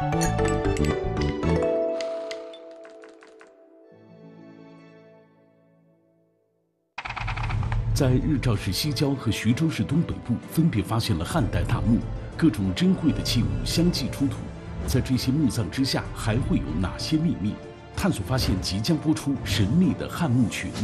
在日照市西郊和徐州市东北部，分别发现了汉代大墓，各种珍贵的器物相继出土。在这些墓葬之下，还会有哪些秘密？探索发现即将播出《神秘的汉墓群》。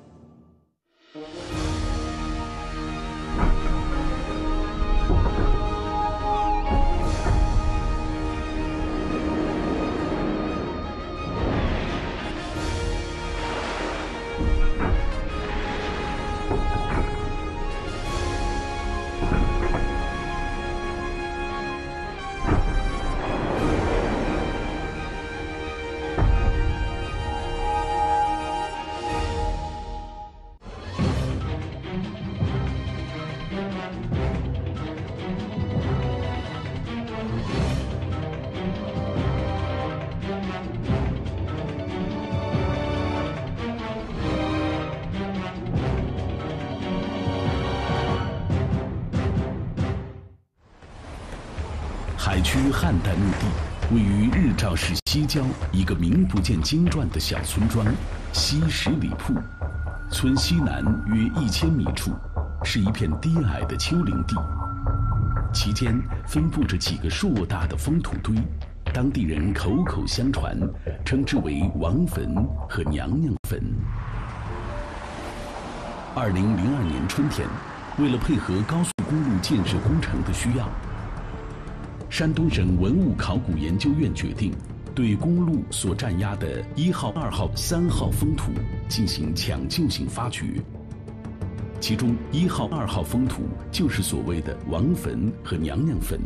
海区汉代墓地位于日照市西郊一个名不见经传的小村庄西十里铺，村西南约1000米处是一片低矮的丘陵地，其间分布着几个硕大的封土堆，当地人口口相传，称之为王坟和娘娘坟。2002年春天，为了配合高速公路建设工程的需要，山东省文物考古研究院决定对公路所占压的1号、2号、3号封土进行抢救性发掘。其中1号、2号封土就是所谓的王坟和娘娘坟。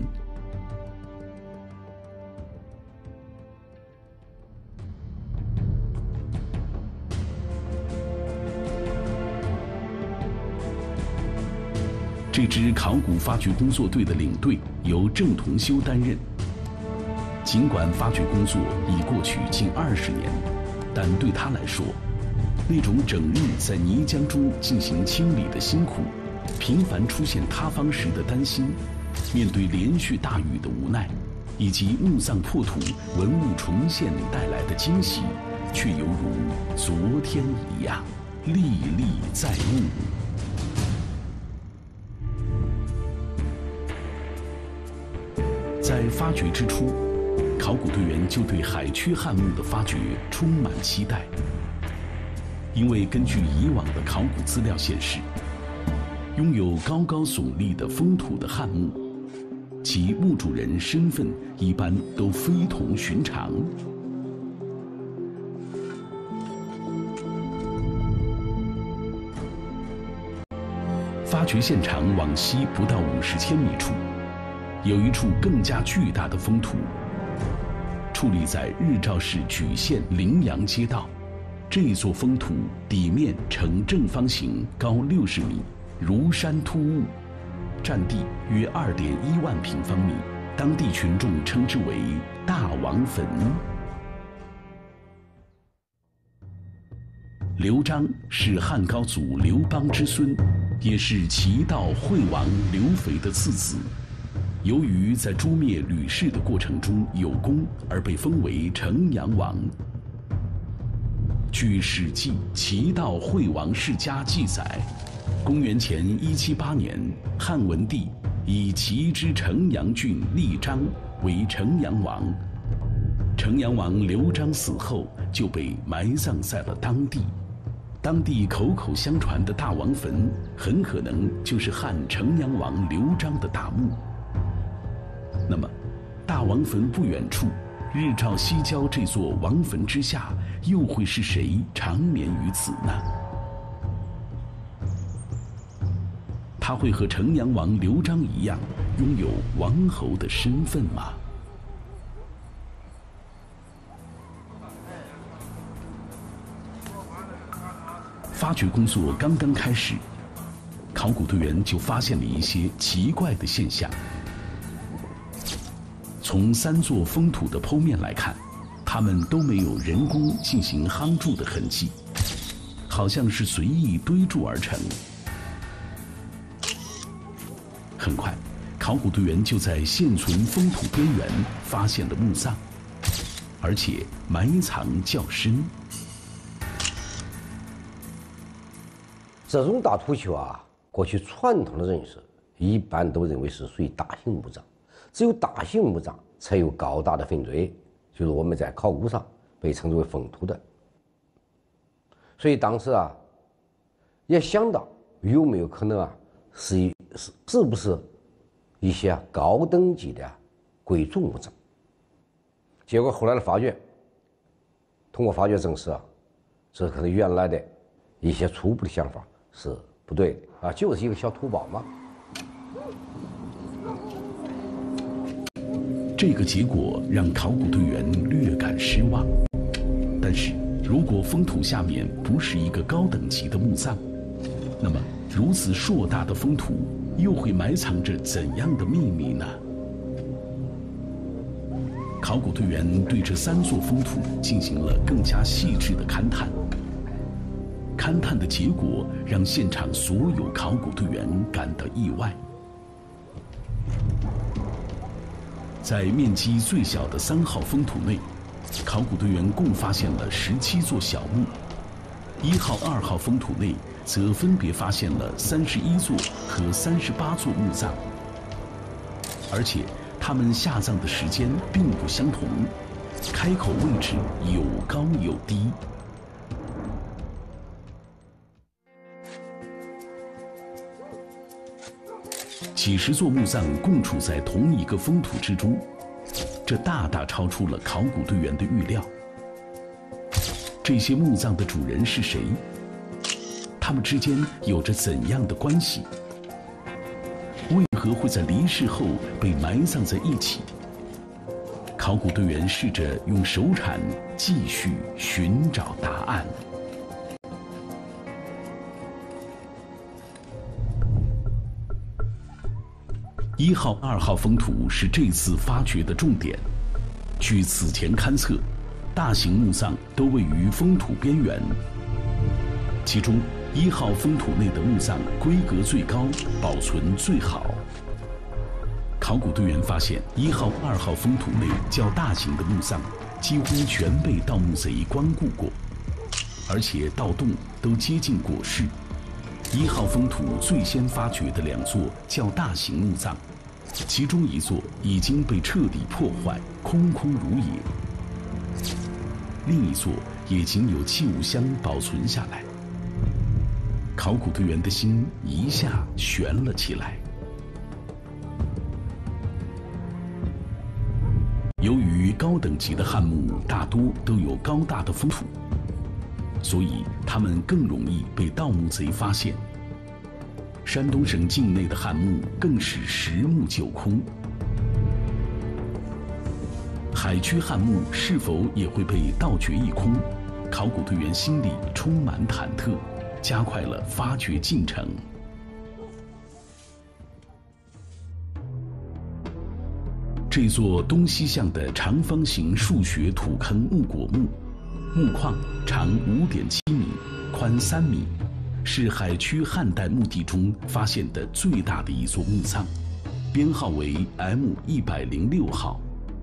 这支考古发掘工作队的领队由郑同修担任。尽管发掘工作已过去近20年，但对他来说，那种整日在泥浆中进行清理的辛苦，频繁出现塌方时的担心，面对连续大雨的无奈，以及墓葬破土、文物重现带来的惊喜，却犹如昨天一样，历历在目。在发掘之初，考古队员就对海区汉墓的发掘充满期待，因为根据以往的考古资料显示，拥有高高耸立的封土的汉墓，其墓主人身份一般都非同寻常。发掘现场往西不到50千米处，有一处更加巨大的封土，矗立在日照市莒县羚羊街道。这座封土底面呈正方形，高60米，如山突兀，占地约2.1万平方米，当地群众称之为大王坟。刘璋是汉高祖刘邦之孙，也是齐悼惠王刘肥的次子。由于在诛灭吕氏的过程中有功，而被封为城阳王。据《史记·齐悼惠王世家》记载，公元前178年，汉文帝以齐之城阳郡立章为城阳王。城阳王刘璋死后就被埋葬在了当地。当地口口相传的大王坟，很可能就是汉城阳王刘璋的大墓。那么，大王坟不远处，日照西郊这座王坟之下，又会是谁长眠于此呢？他会和城阳王刘璋一样，拥有王侯的身份吗？发掘工作刚刚开始，考古队员就发现了一些奇怪的现象。从3座封土的剖面来看，它们都没有人工进行夯筑的痕迹，好像是随意堆筑而成。很快， 考古队员就在现存封土边缘发现了墓葬，而且埋藏较深。 这种大土丘啊，过去传统的认识一般都认为是属于大型墓葬，只有大型墓葬才有高大的坟锥，就是我们在考古上被称之为封土的。所以当时啊，也想到有没有可能啊，是不是一些高等级的贵族墓葬？结果后来的发掘，通过发掘证实啊，这可能原来的一些初步的想法是不对的啊，就是一个小土包嘛。 这个结果让考古队员略感失望。但是，如果封土下面不是一个高等级的墓葬，那么如此硕大的封土又会埋藏着怎样的秘密呢？考古队员对这3座封土进行了更加细致的勘探。勘探的结果让现场所有考古队员感到意外。在面积最小的3号封土内，考古队员共发现了17座小墓；1号、2号封土内则分别发现了31座和38座墓葬，而且它们下葬的时间并不相同，开口位置有高有低。几十座墓葬共处在同一个封土之中，这大大超出了考古队员的预料。这些墓葬的主人是谁？他们之间有着怎样的关系？为何会在离世后被埋葬在一起？考古队员试着用手铲继续寻找答案。1号、2号封土是这次发掘的重点。据此前勘测，大型墓葬都位于封土边缘。其中1号封土内的墓葬规格最高，保存最好。考古队员发现1号、2号封土内较大型的墓葬几乎全被盗墓贼光顾过，而且盗洞都接近过世。1号封土最先发掘的2座较大型墓葬，其中1座已经被彻底破坏，空空如也；另1座也仅有器物箱保存下来。考古队员的心一下悬了起来。由于高等级的汉墓大多都有高大的封土，所以它们更容易被盗墓贼发现。山东省境内的汉墓更是10墓9空。海区汉墓是否也会被盗掘一空？考古队员心里充满忐忑，加快了发掘进程。这座东西向的长方形数学土坑木椁墓，墓框长5.7米，宽3米，是海区汉代墓地中发现的最大的一座墓葬，编号为 M106号。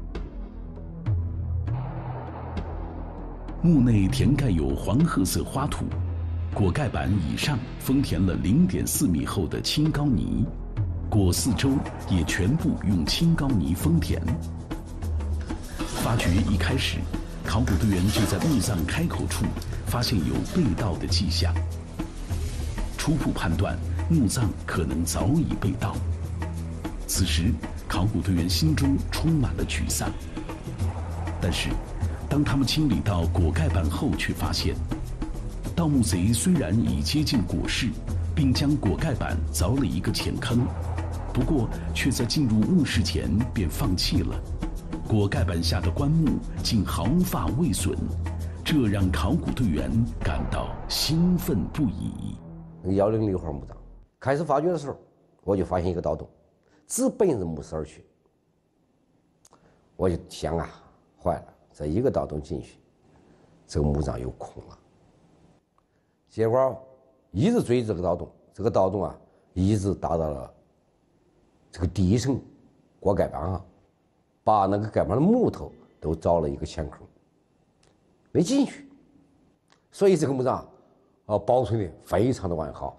墓内填盖有黄褐色花土，椁盖板以上封填了0.4米厚的青膏泥。椁四周也全部用青膏泥封填。发掘一开始，考古队员就在墓葬开口处发现有被盗的迹象。初步判断，墓葬可能早已被盗。此时，考古队员心中充满了沮丧。但是，当他们清理到椁盖板后，却发现，盗墓贼虽然已接近椁室，并将椁盖板凿了一个浅坑，不过却在进入墓室前便放弃了。椁盖板下的棺木竟毫发未损，这让考古队员感到兴奋不已。 106号墓葬开始发掘的时候，我就发现一个盗洞，直奔着墓室而去。我就想啊，坏了，这一个盗洞进去，这个墓葬又空了。结果一直追这个盗洞，这个盗洞啊，一直达到了这个第一层锅盖板啊，把那个盖板的木头都凿了一个浅坑，没进去，所以这个墓葬保存的非常的完好。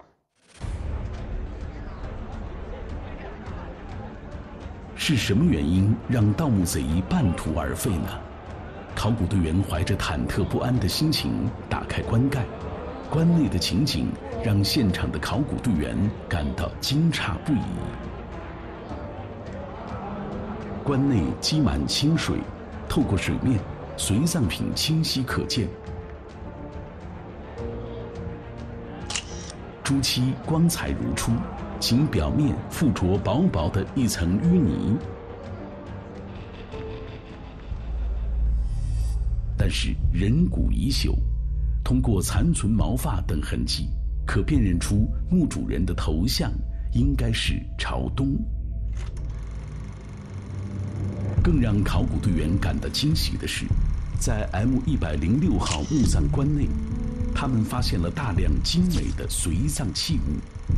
是什么原因让盗墓贼半途而废呢？考古队员怀着忐忑不安的心情打开棺盖，棺内的情景让现场的考古队员感到惊诧不已。棺内积满清水，透过水面，随葬品清晰可见。朱漆光彩如初，仅表面附着薄薄的一层淤泥。但是人骨已朽，通过残存毛发等痕迹，可辨认出墓主人的头像应该是朝东。更让考古队员感到惊喜的是，在 M106号墓葬棺内，他们发现了大量精美的随葬器物。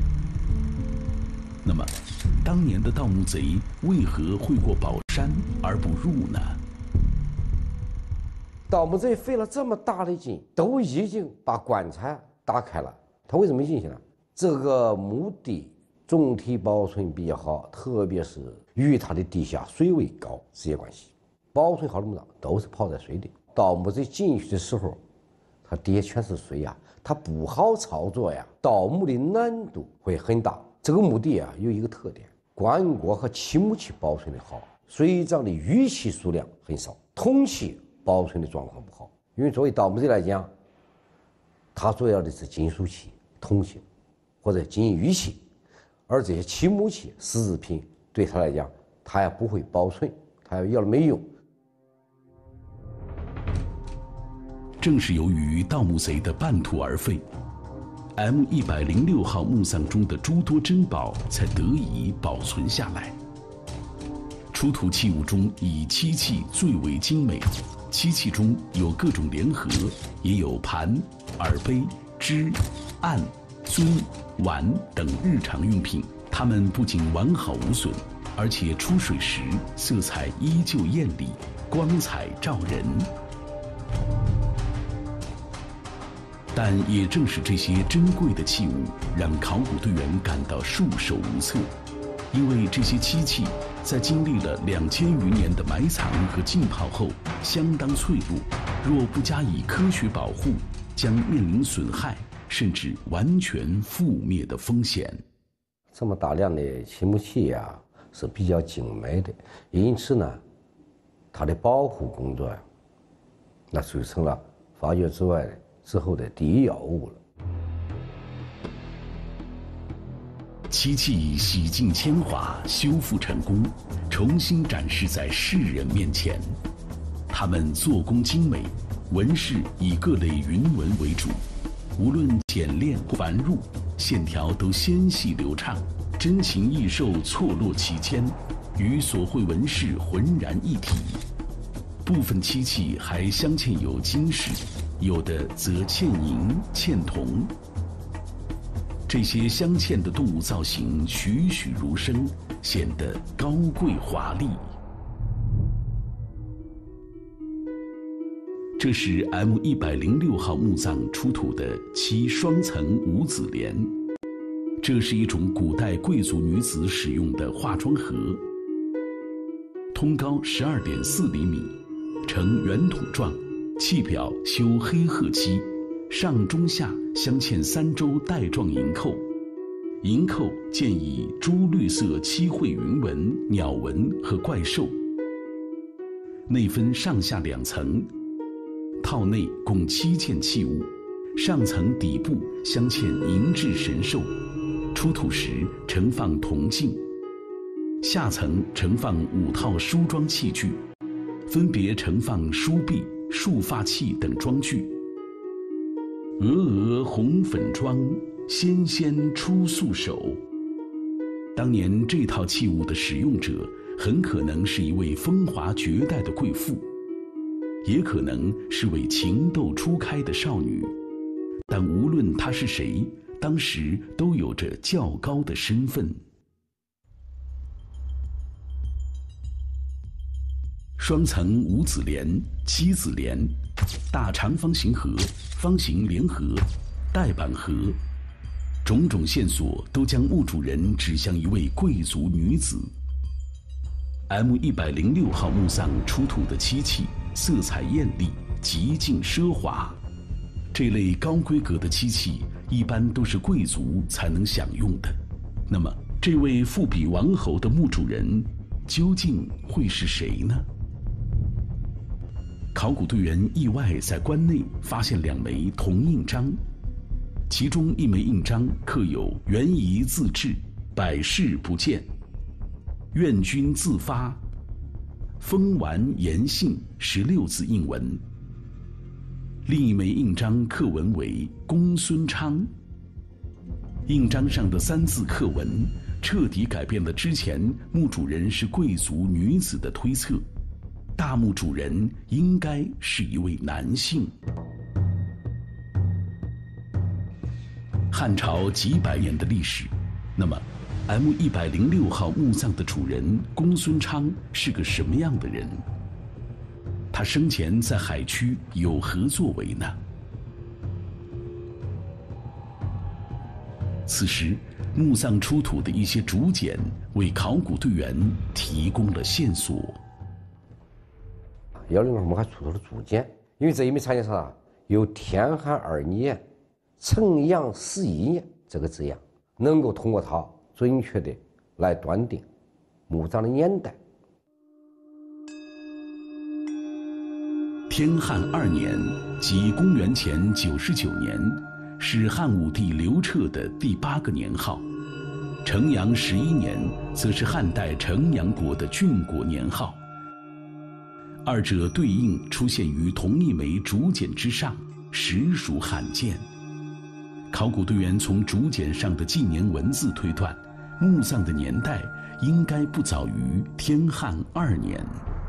那么，当年的盗墓贼为何会过宝山而不入呢？ 盗墓贼费了这么大的劲，都已经把棺材打开了，他为什么没进去呢？这个墓地总体保存比较好，特别是与它的地下水位高直接关系。保存好的墓葬都是泡在水里，盗墓贼进去的时候，它底下全是水呀，它不好操作呀，盗墓的难度会很大。这个墓地有一个特点，棺椁和漆木器保存的好，随葬的玉器数量很少，铜器保存的状况不好。因为作为盗墓贼来讲，他主要的是金属器、铜器或者金银玉器，而这些漆木器、丝制品对他来讲，他也不会保存，他要了没用。 正是由于盗墓贼的半途而废，M106号墓葬中的诸多珍宝才得以保存下来。出土器物中以漆器最为精美，漆器中有各种联合，也有盘、耳杯、枝、案、尊、碗等日常用品。它们不仅完好无损，而且出水时色彩依旧艳丽，光彩照人。但也正是这些珍贵的器物，让考古队员感到束手无策，因为这些漆器在经历了2000余年的埋藏和浸泡后，相当脆弱，若不加以科学保护，将面临损害甚至完全覆灭的风险。 这么大量的漆木器是比较精美的，因此呢，它的保护工作那就成了发掘之后的第一要务了。 漆器洗净铅华，修复成功，重新展示在世人面前。它们做工精美，纹饰以各类云纹为主，无论简练或繁缛，线条都纤细流畅，珍禽异兽错落其间，与所绘纹饰浑然一体。部分漆器还镶嵌有金饰，有的则嵌银、嵌铜。这些镶嵌的动物造型栩栩如生，显得高贵华丽。这是 M106号墓葬出土的漆双层五子帘，这是一种古代贵族女子使用的化妆盒，通高12.4厘米，呈圆筒状，器表修黑褐漆，上中下镶嵌3周带状银扣，银扣见以朱绿色漆绘云纹、鸟纹和怪兽。内分上下2层，套内共7件器物，上层底部镶嵌银质神兽，出土时盛放铜镜，下层盛放5套梳妆器具，分别盛放梳篦、束发器等装具。峨峨红粉妆，纤纤出素手。当年这套器物的使用者很可能是一位风华绝代的贵妇，也可能是位情窦初开的少女，但无论她是谁，当时都有着较高的身份。 双层五子帘、七子帘、大长方形盒、方形莲盒、带板盒，种种线索都将墓主人指向一位贵族女子。M106号墓葬出土的漆器色彩艳丽，极尽奢华。这类高规格的漆器一般都是贵族才能享用的。那么，这位富比王侯的墓主人究竟会是谁呢？考古队员意外在棺内发现2枚铜印章，其中1枚印章刻有“元仪自治，百世不见”。愿君自发，封完言信16字印文。另1枚印章刻文为公孙昌。印章上的3字刻文，彻底改变了之前墓主人是贵族女子的推测。大墓主人应该是一位男性。汉朝几百年的历史，那么M106号墓葬的主人公孙昌是个什么样的人？他生前在海区有何作为呢？此时，墓葬出土的一些竹简为考古队员提供了线索。 106号墓还出土了竹简，因为这1枚插件上有天汉2年、城阳11年这个字样，能够通过它准确的来断定墓葬的年代。 天汉2年，即公元前99年，是汉武帝刘彻的第8个年号；城阳11年，则是汉代城阳国的郡国年号。二者对应出现于同一枚竹简之上，实属罕见。考古队员从竹简上的纪年文字推断，墓葬的年代应该不早于天汉2年。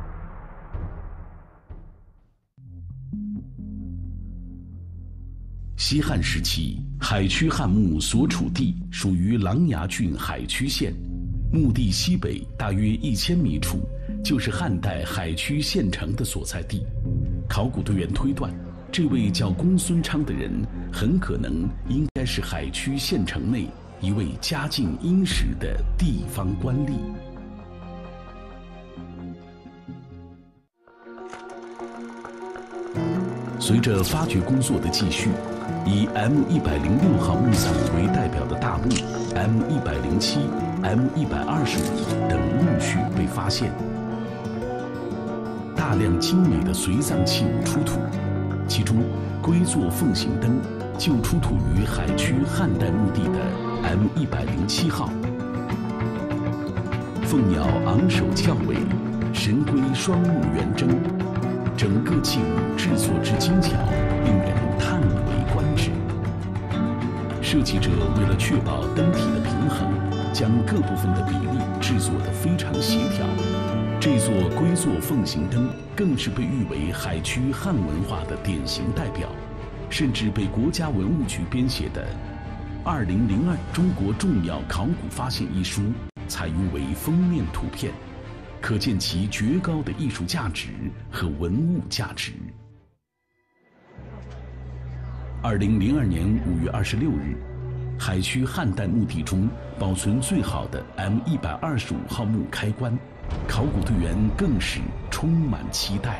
西汉时期，海区汉墓所处地属于琅琊郡海区县，墓地西北大约1000米处就是汉代海区县城的所在地。考古队员推断，这位叫公孙昌的人很可能应该是海区县城内一位家境殷实的地方官吏。随着发掘工作的继续，以 M106号墓葬为代表的大墓 M107、M125等陆续被发现，大量精美的随葬器物出土，其中龟座凤形灯就出土于海区汉代墓地的 M107号。凤鸟昂首翘尾，神龟双目圆睁，整个器物制作之精巧，令人叹为观止。设计者为了确保灯体的平衡，将各部分的比例制作得非常协调。这座龟座凤形灯更是被誉为海区汉文化的典型代表，甚至被国家文物局编写的《2002中国重要考古发现》一书采用为封面图片，可见其绝高的艺术价值和文物价值。2002年5月26日，海区汉代墓地中保存最好的 M125号墓开棺，考古队员更是充满期待。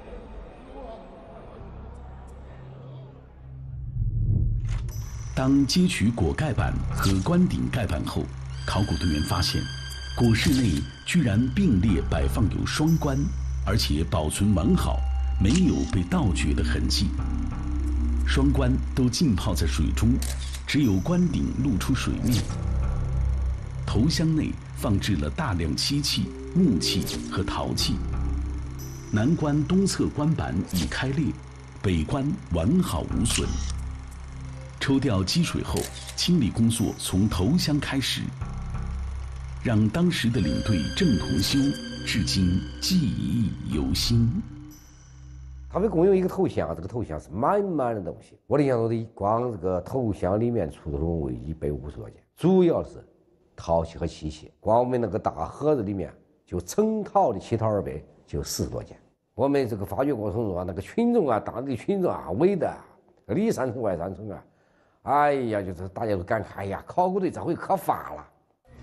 当揭取椁盖板和棺顶盖板后，考古队员发现，椁室内居然并列摆放有双棺，而且保存完好，没有被盗掘的痕迹。双棺都浸泡在水中，只有棺顶露出水面。头箱内放置了大量漆器、木器和陶器。南棺东侧棺板已开裂，北棺完好无损。抽掉积水后，清理工作从头箱开始，让当时的领队郑同修至今记忆犹新。 他们共用一个头箱，这个头箱是满满的东西。我的印象中的光这个头箱里面出土的文物150多件，主要是陶器和漆器。光我们那个大盒子里面就成套的7套200， 就40多件。我们这个发掘过程中啊，那个群众啊，当地群众啊，围的里三层外三层啊，哎呀，就是大家都感慨，哎呀，考古队这回可发了。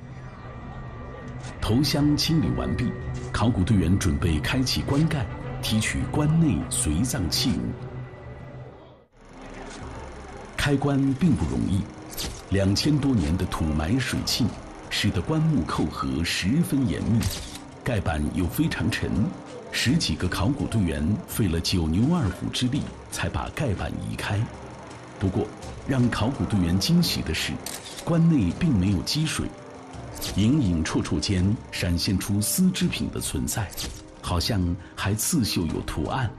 头箱清理完毕，考古队员准备开启棺盖，提取棺内随葬器物。开棺并不容易，2000多年的土埋水浸，使得棺木扣合十分严密，盖板又非常沉，10几个考古队员费了9牛2虎之力才把盖板移开。不过，让考古队员惊喜的是，棺内并没有积水，隐隐绰绰间闪现出丝织品的存在，好像还刺绣有图案。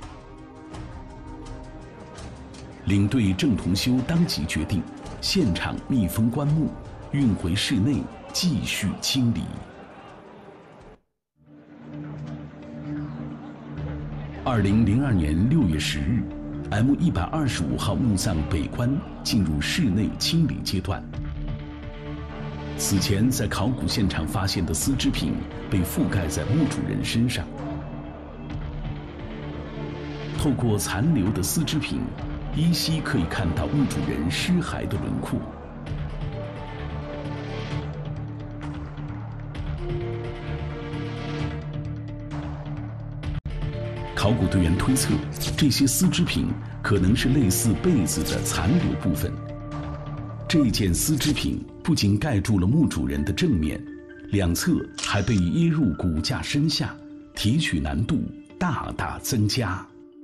领队郑同修当即决定，现场密封棺木，运回室内继续清理。2002年6月10日 ，M125号墓葬北棺进入室内清理阶段。此前在考古现场发现的丝织品被覆盖在墓主人身上，透过残留的丝织品，依稀可以看到墓主人尸骸的轮廓。考古队员推测，这些丝织品可能是类似被子的残留部分。这件丝织品不仅盖住了墓主人的正面，两侧还被掖入骨架身下，提取难度大大增加。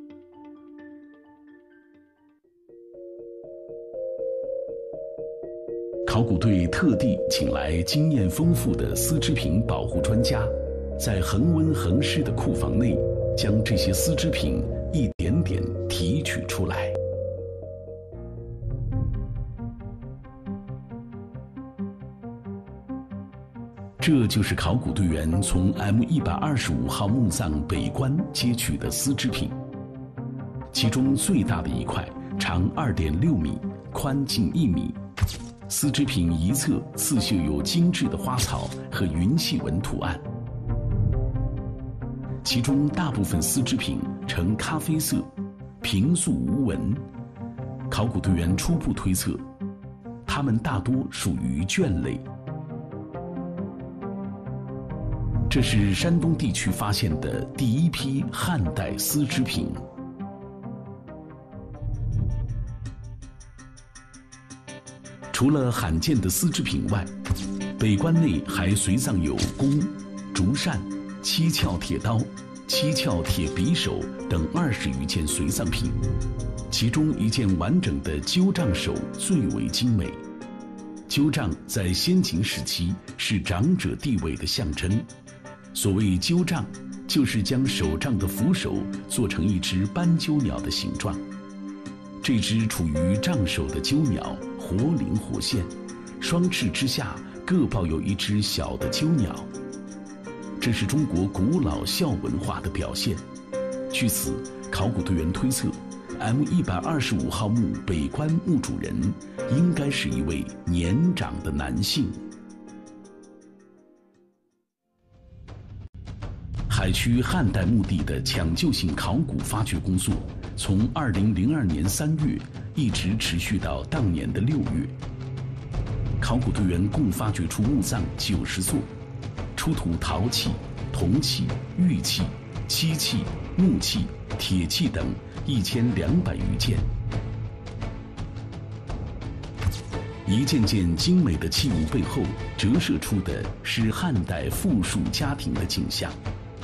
考古队特地请来经验丰富的丝织品保护专家，在恒温恒湿的库房内，将这些丝织品一点点提取出来。这就是考古队员从 M125号墓葬北棺接取的丝织品，其中最大的一块长2.6米，宽近1米。丝织品一侧刺绣有精致的花草和云气纹图案，其中大部分丝织品呈咖啡色，平素无纹。考古队员初步推测，它们大多属于绢类。这是山东地区发现的第一批汉代丝织品。除了罕见的丝织品外，北棺内还随葬有弓、竹扇、7窍铁刀、7窍铁匕首等20余件随葬品，其中一件完整的鸠杖手最为精美。鸠杖在先秦时期是长者地位的象征，所谓鸠杖，就是将手杖的扶手做成一只斑鸠鸟的形状。这只处于杖首的鸠鸟活灵活现，双翅之下各抱有一只小的鸠鸟，这是中国古老孝文化的表现。据此，考古队员推测 M125号墓北棺墓主人应该是一位年长的男性。海区汉代墓地的抢救性考古发掘工作，从2002年3月一直持续到当年的6月。考古队员共发掘出墓葬90座，出土陶器、铜器、玉器、漆器、木器、铁器等1200余件。一件件精美的器物背后，折射出的是汉代富庶家庭的景象。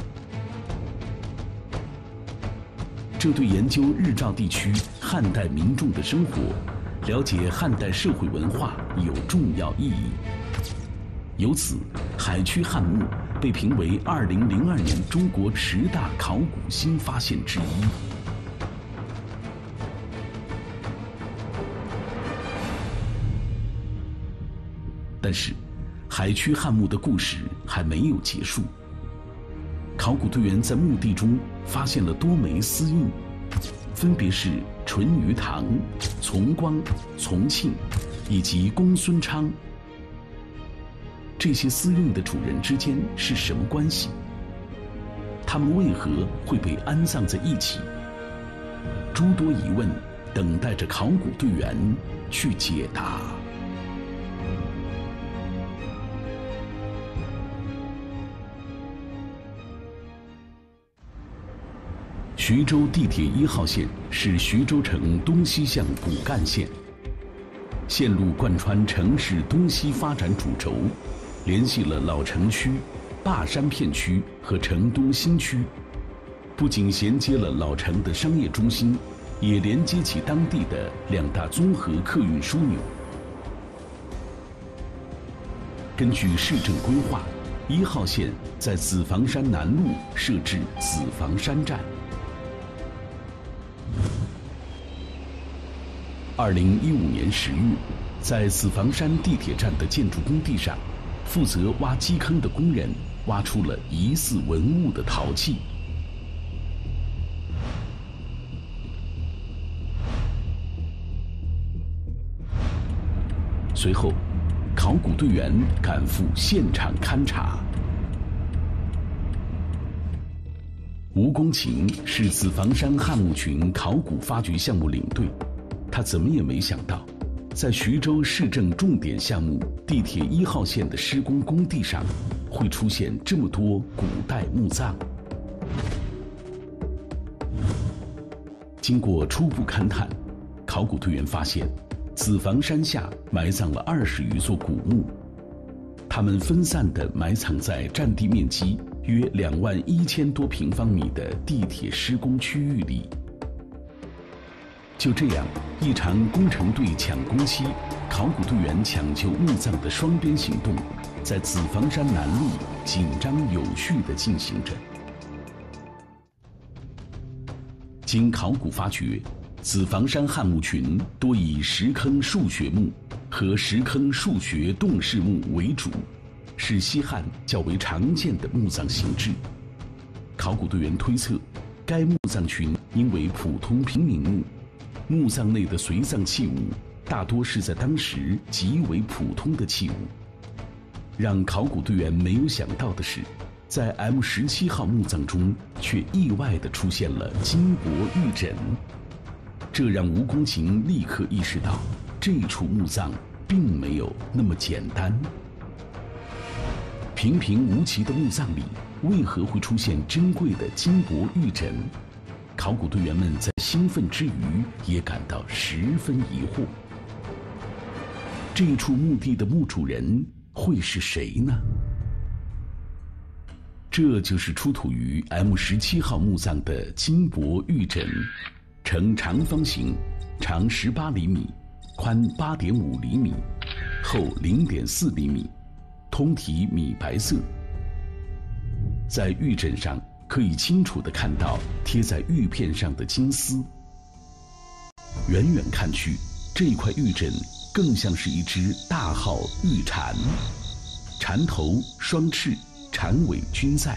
这对研究日照地区汉代民众的生活，了解汉代社会文化有重要意义。由此，海区汉墓被评为2002年中国10大考古新发现之一。但是，海区汉墓的故事还没有结束。考古队员在墓地中发现了多枚丝印，分别是淳于唐、从光、从庆以及公孙昌。这些丝印的主人之间是什么关系？ 他们为何会被安葬在一起？诸多疑问等待着考古队员去解答。徐州地铁1号线是徐州城东西向骨干线，线路贯穿城市东西发展主轴，联系了老城区、灞山片区和城东新区，不仅衔接了老城的商业中心，也连接起当地的2大综合客运枢纽。根据市政规划，1号线在子房山南路设置子房山站。2015年10月，在子房山地铁站的建筑工地上，负责挖基坑的工人挖出了疑似文物的陶器。随后，考古队员赶赴现场勘查。吴公勤是子房山汉墓群考古发掘项目领队。他怎么也没想到，在徐州市政重点项目地铁1号线的施工工地上，会出现这么多古代墓葬。经过初步勘探，考古队员发现，子房山下埋葬了20余座古墓，它们分散地埋藏在占地面积约21000多平方米的地铁施工区域里。就这样，一场工程队抢工期、考古队员抢救墓葬的双边行动，在子房山南路紧张有序地进行着。经考古发掘，子房山汉墓群多以石坑数学墓和石坑数学洞式墓为主，是西汉较为常见的墓葬形制。考古队员推测，该墓葬群应为普通平民墓。墓葬内的随葬器物大多是在当时极为普通的器物。让考古队员没有想到的是，在 M17号墓葬中却意外地出现了金箔玉枕，这让吴公勤立刻意识到，这处墓葬并没有那么简单。平平无奇的墓葬里，为何会出现珍贵的金箔玉枕？考古队员们在兴奋之余，也感到十分疑惑。这处墓地的墓主人会是谁呢？这就是出土于 M17号墓葬的金箔玉枕，呈长方形，长18厘米，宽8.5厘米，厚0.4厘米，通体米白色。在玉枕上可以清楚地看到贴在玉片上的金丝。远远看去，这块玉枕更像是一只大号玉蝉，蝉头、双翅、蝉尾均在。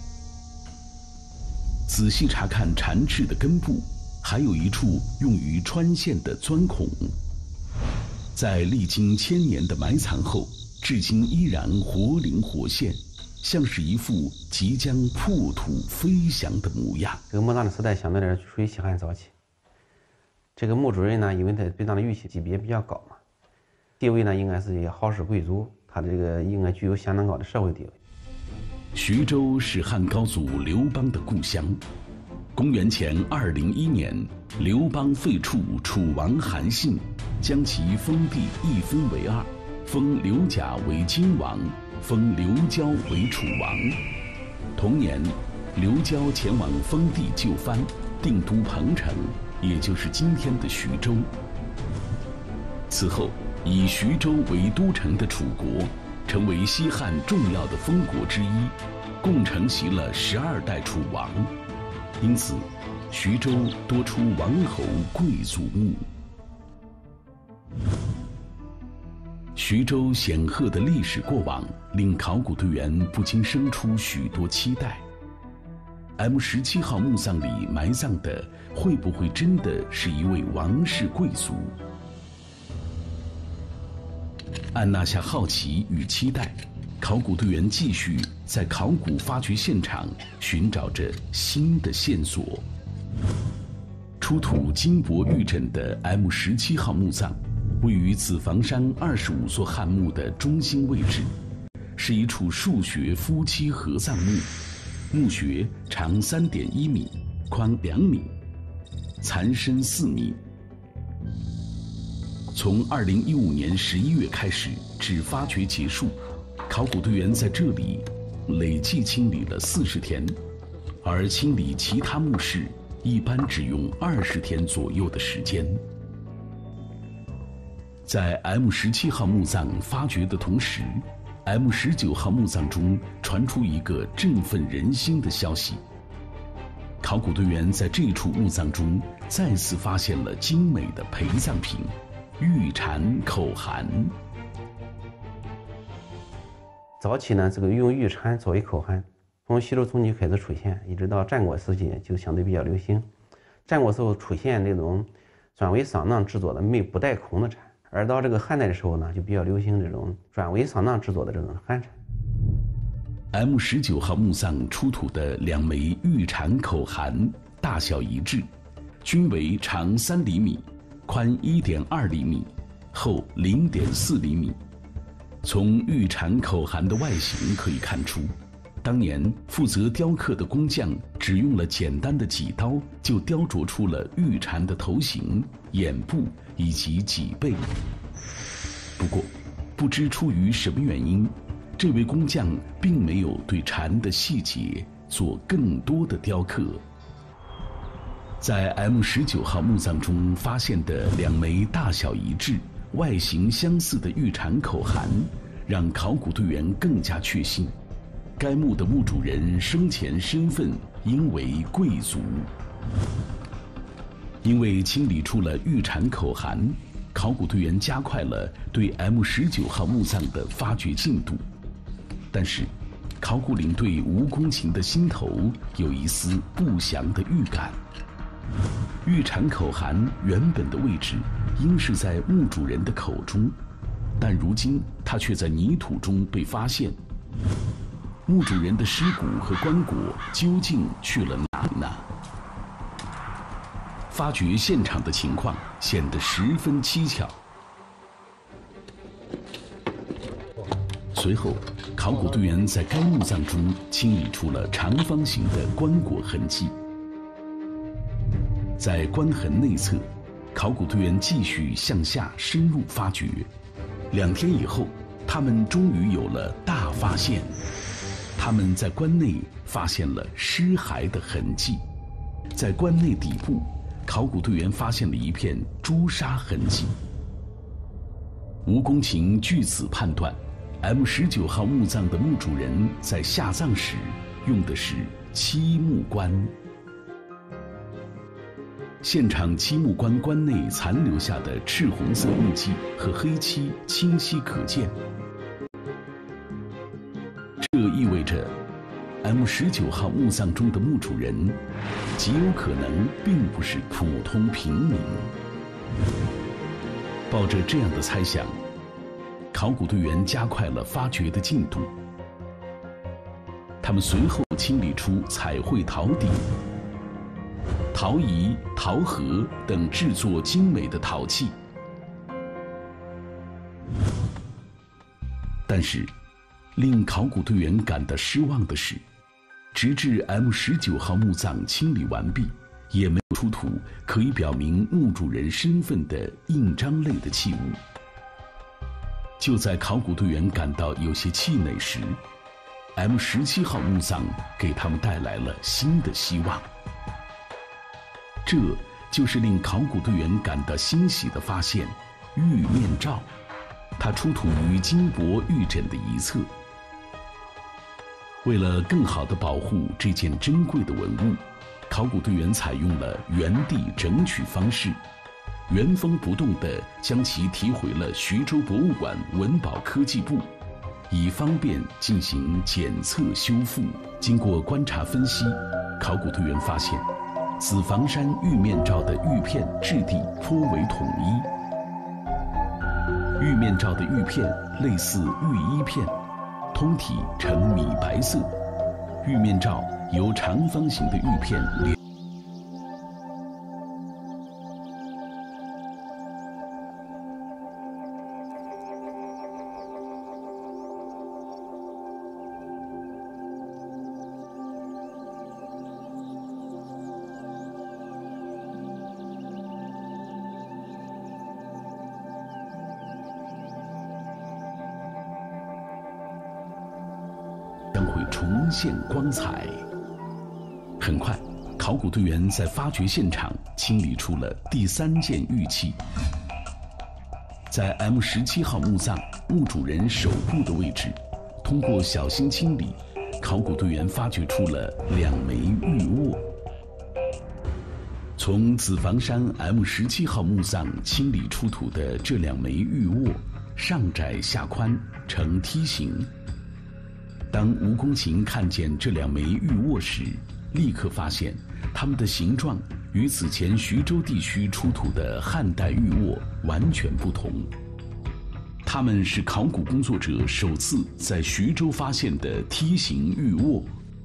仔细查看蝉翅的根部，还有一处用于穿线的钻孔。在历经1000年的埋藏后，至今依然活灵活现，像是一副即将破土飞翔的模样。 这个墓葬的时代相对来说属于西汉早期。这个墓主人呢，因为他对葬的玉器级别比较高嘛，地位呢应该是一些豪士贵族，他这个应该具有相当高的社会地位。 徐州是汉高祖刘邦的故乡。公元前201年，刘邦废黜楚王韩信，将其封地一分为2，封刘贾为荆王，封刘交为楚王。同年，刘交前往封地就藩，定都彭城，也就是今天的徐州。此后，以徐州为都城的楚国，成为西汉重要的封国之一，共承袭了12代楚王。因此，徐州多出王侯贵族墓。徐州显赫的历史过往，令考古队员不禁生出许多期待。M17号墓葬里埋葬的，会不会真的是一位王室贵族？按捺下好奇与期待， 考古队员继续在考古发掘现场寻找着新的线索。出土金箔玉枕的 M17号墓葬，位于子房山25座汉墓的中心位置，是一处数学夫妻合葬墓，墓穴长3.1米，宽2米，残深4米。从2015年11月开始至发掘结束，考古队员在这里累计清理了40天，而清理其他墓室一般只用20天左右的时间。在 M17号墓葬发掘的同时， M19号墓葬中传出一个振奋人心的消息：考古队员在这处墓葬中再次发现了精美的陪葬品——玉蝉口函。 早期呢，这个用玉蝉作为口函，从西周中期开始出现，一直到战国时期就相对比较流行。战国时候出现这种转为桑囊制作的没不带孔的蝉，而到这个汉代的时候呢，就比较流行这种转为桑囊制作的这种汉蝉。 M19号墓葬出土的2枚玉蝉口函大小一致，均为长3厘米，宽1.2厘米，厚0.4厘米。从玉蝉口函的外形可以看出，当年负责雕刻的工匠只用了简单的几刀，就雕琢出了玉蝉的头型、眼部以及脊背。不过，不知出于什么原因，这位工匠并没有对蝉的细节做更多的雕刻。在 M19号墓葬中发现的2枚大小一致、外形相似的玉蝉口函，让考古队员更加确信，该墓的墓主人生前身份应为贵族。因为清理出了玉蝉口函，考古队员加快了对 M19号墓葬的发掘进度。但是，考古领队吴公勤的心头有一丝不祥的预感。玉蝉口函原本的位置应是在墓主人的口中，但如今它却在泥土中被发现。墓主人的尸骨和棺椁究竟去了哪里呢？发掘现场的情况显得十分蹊跷。随后，考古队员在该墓葬中清理出了长方形的棺椁痕迹。在棺痕内侧，考古队员继续向下深入发掘。2天以后，他们终于有了大发现。他们在棺内发现了尸骸的痕迹，在棺内底部，考古队员发现了一片朱砂痕迹。吴公勤据此判断， M19号墓葬的墓主人在下葬时用的是漆木棺。现场漆木棺棺内残留下的赤红色印记和黑漆清晰可见，这意味着 M19号墓葬中的墓主人极有可能并不是普通平民。抱着这样的猜想，考古队员加快了发掘的进度。他们随后清理出彩绘陶鼎、陶仪、陶盒等制作精美的陶器。但是，令考古队员感到失望的是，直至 M19号墓葬清理完毕，也没有出土可以表明墓主人身份的印章类的器物。就在考古队员感到有些气馁时， M17号墓葬给他们带来了新的希望。这就是令考古队员感到欣喜的发现——玉面罩。它出土于金箔玉枕的一侧。为了更好地保护这件珍贵的文物，考古队员采用了原地整取方式，原封不动地将其提回了徐州博物馆文保科技部，以方便进行检测修复。经过观察分析，考古队员发现，子房山玉面罩的玉片质地颇为统一。玉面罩的玉片类似玉衣片， 通体呈米白色，玉面罩由长方形的玉片连。将会重现光彩。很快，考古队员在发掘现场清理出了第3件玉器。在 M17号墓葬墓主人手部的位置，通过小心清理，考古队员发掘出了2枚玉握。从子房山 M17号墓葬清理出土的这2枚玉握，上窄下宽，呈梯形。当吴公琴看见这2枚玉握时，立刻发现它们的形状与此前徐州地区出土的汉代玉握完全不同。它们是考古工作者首次在徐州发现的梯形玉握。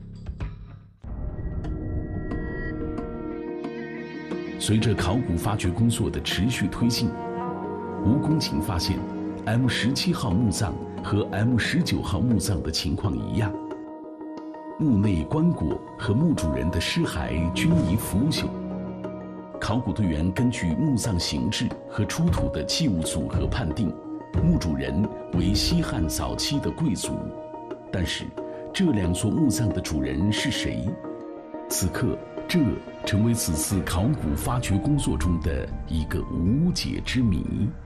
随着考古发掘工作的持续推进，吴公琴发现 M17号墓葬和 M19号墓葬的情况一样，墓内棺椁和墓主人的尸骸均已腐朽。考古队员根据墓葬形制和出土的器物组合判定，墓主人为西汉早期的贵族。但是，这2座墓葬的主人是谁？此刻，这成为此次考古发掘工作中的一个无解之谜。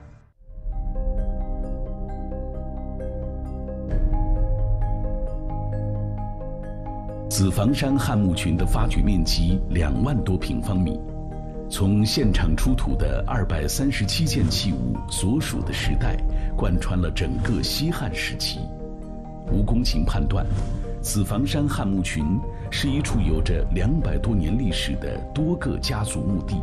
子房山汉墓群的发掘面积2万多平方米，从现场出土的237件器物所属的时代，贯穿了整个西汉时期。吴公琴判断，子房山汉墓群是一处有着200多年历史的多个家族墓地。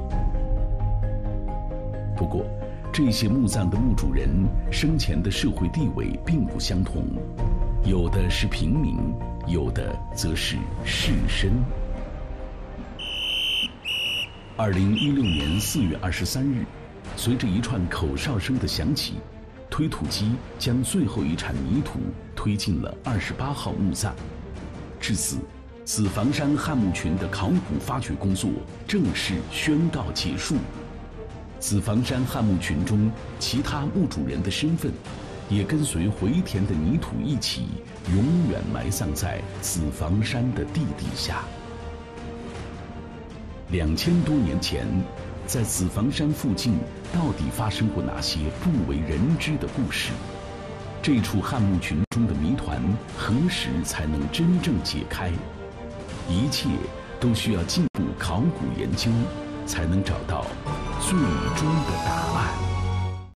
不过，这些墓葬的墓主人生前的社会地位并不相同，有的是平民，有的则是士绅。2016年4月23日，随着一串口哨声的响起，推土机将最后一铲泥土推进了28号墓葬。至此，子房山汉墓群的考古发掘工作正式宣告结束。子房山汉墓群中其他墓主人的身份，也跟随回填的泥土一起，永远埋葬在子房山的地底下。2000多年前，在子房山附近到底发生过哪些不为人知的故事？这处汉墓群中的谜团何时才能真正解开？一切都需要进一步考古研究，才能找到最终的答案。